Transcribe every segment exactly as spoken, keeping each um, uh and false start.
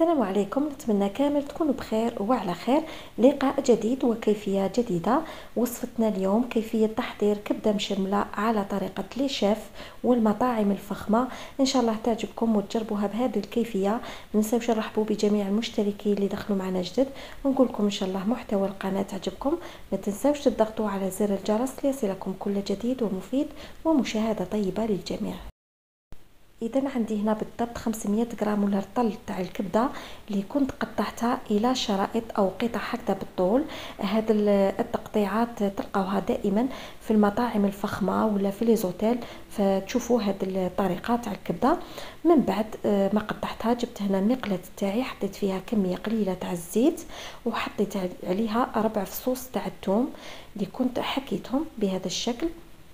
السلام عليكم، نتمنى كامل تكونوا بخير وعلى خير. لقاء جديد وكيفية جديدة. وصفتنا اليوم كيفية تحضير كبدة مشملة على طريقة لي شيف والمطاعم الفخمة. ان شاء الله تعجبكم وتجربوها بهذه الكيفية. منساوش نرحبوا بجميع المشتركين اللي دخلوا معنا جدد، ونقول لكم ان شاء الله محتوى القناة عجبكم. ما تنساوش تضغطوا على زر الجرس ليصلكم كل جديد ومفيد، ومشاهدة طيبة للجميع. اذا عندي هنا بالضبط خمسمية غرام ولا رطل تاع الكبده اللي كنت قطعتها الى شرائط او قطع هكذا بالطول. هاد التقطيعات تلقاوها دائما في المطاعم الفخمه ولا في لي زوتيل، فتشوفوا هاد الطريقه تاع الكبده. من بعد ما قطعتها جبت هنا مقله تاعي، حطيت فيها كميه قليله تاع الزيت، وحطيت عليها ربع فصوص تاع الثوم اللي كنت حكيتهم بهذا الشكل.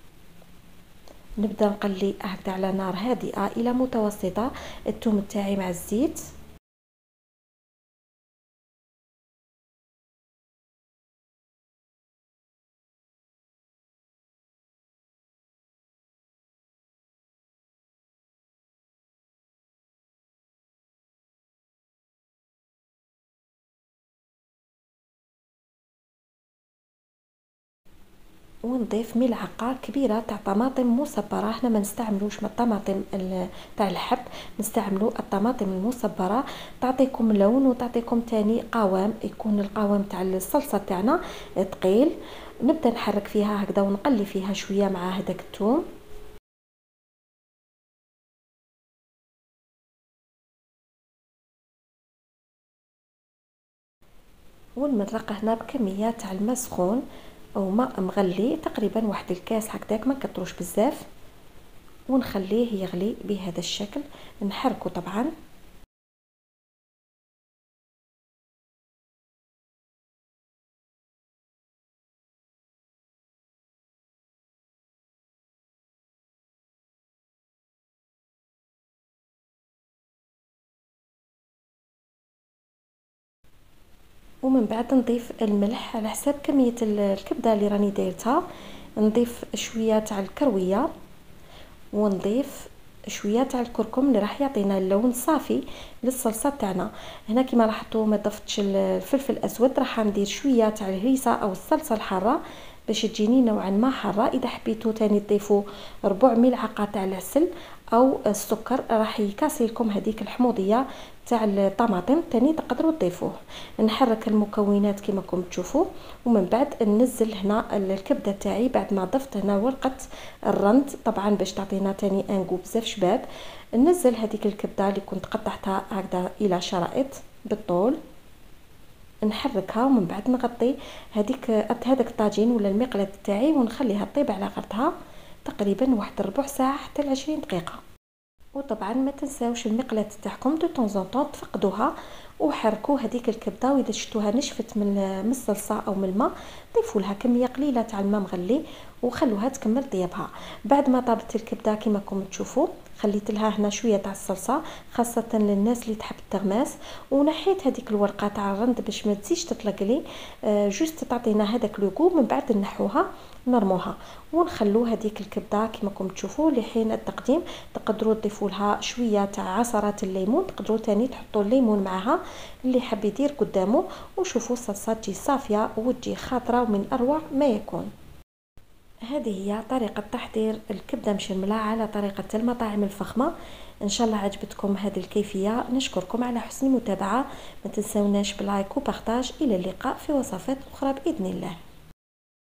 نبدا نقلي هكذا على نار هادئه الى متوسطه الثوم تاعي مع الزيت. ونضيف ملعقه كبيره تاع طماطم مصبره. احنا ما نستعملوش من الطماطم تاع الحب، نستعملوا الطماطم المصبره، تعطيكم لون وتعطيكم تاني قوام، يكون القوام تاع الصلصه تاعنا ثقيل. نبدا نحرك فيها هكذا ونقلي فيها شويه مع هذاك الثوم. ونمرق هنا بكميه تاع الماء سخون او ماء مغلي، تقريبا واحد الكاس هكذاك، ما كتروش بزاف، ونخليه يغلي بهذا الشكل. نحركه طبعا. ومن بعد نضيف الملح على حساب كميه الكبده اللي راني دايرتها. نضيف شويه تاع الكرويه، ونضيف شويه تاع الكركم اللي راح يعطينا اللون صافي للصلصه تاعنا. هنا كما لاحظتوا ما ضفتش الفلفل الاسود، راح ندير شويه تاع الهريسه او الصلصه الحاره باش تجيني نوعا ما حاره. اذا حبيتوا تاني تضيفوا ربع ملعقه تاع العسل او السكر، راح يكاسي لكم هذيك الحموضيه تاع الطماطم، تاني تقدروا تضيفوه. نحرك المكونات كما راكم تشوفوا، ومن بعد ننزل هنا الكبده تاعي بعد ما ضفت هنا ورقه الرند، طبعا باش تعطينا تاني انغو بزاف شباب. ننزل هذيك الكبده اللي كنت قطعتها هكذا الى شرائط بالطول، نحركها، ومن بعد نغطي هذيك هذاك الطاجين ولا المقلاه تاعي ونخليها طيب على غرتها تقريبا واحد ربع ساعه حتى ل عشرين دقيقه. وطبعا ما تنساوش المقلاه تاعكم دو طون طون تفقدوها، وحركوا هذيك الكبده. واذا شفتوها نشفت من من الصلصه او من الماء، ضيفوا لها كميه قليله تاع الماء مغلي وخلوها تكمل طيابها. بعد ما طابت الكبده كما راكم تشوفوا، خليت لها هنا شويه تاع الصلصه خاصه للناس اللي تحب التغماس، ونحيت هذيك الورقه تاع الرند باش ما تزيدش تطلق لي، آه جوست تعطينا هذاك لوغو. من بعد نحوها نرموها ونخلو هذيك الكبده كما راكم تشوفوا لحين التقديم. تقدروا تضيفوا لها شويه تاع عصره الليمون، تقدروا تاني تحطوا الليمون معها اللي حاب يدير قدامه. وشوفوا الصلصه تجي صافيه وتجي خاطره ومن اروع ما يكون. هذه هي طريقة تحضير الكبدة مشملة على طريقة المطاعم الفخمة. ان شاء الله عجبتكم هذه الكيفية. نشكركم على حسن المتابعة، ما تنسوناش بلايك وبارطاج. الى اللقاء في وصفات اخرى باذن الله.